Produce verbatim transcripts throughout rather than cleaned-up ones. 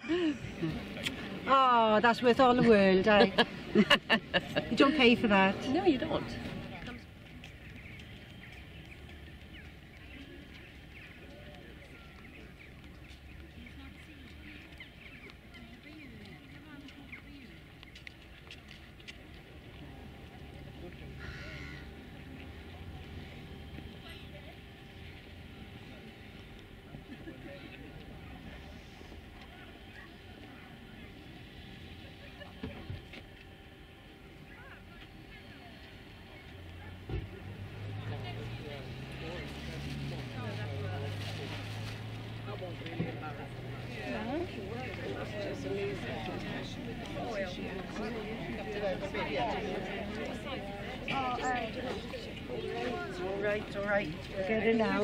Oh, that's worth all the world, eh? You don't pay for that. No, you don't. All right, all right. Get it now.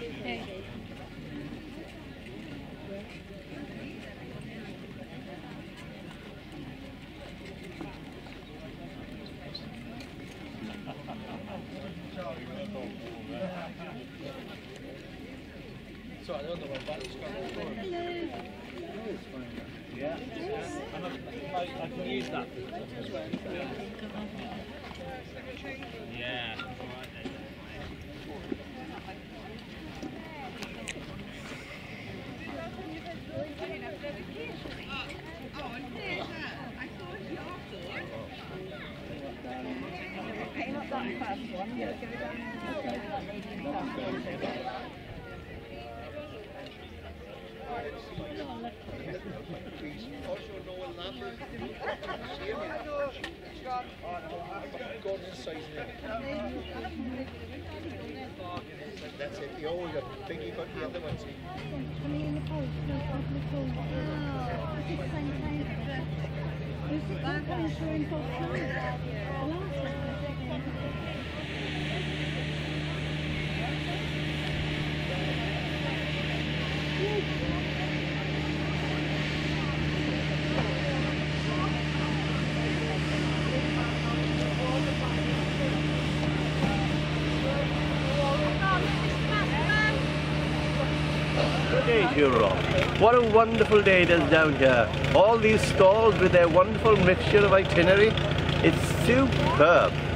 So I don't know what that's going to Yeah. I, I can use that. Yeah. That's it, the old biggie, but the other ones. Good day to you, Rob. What a wonderful day it is down here. All these stalls with their wonderful mixture of itinerary. It's superb.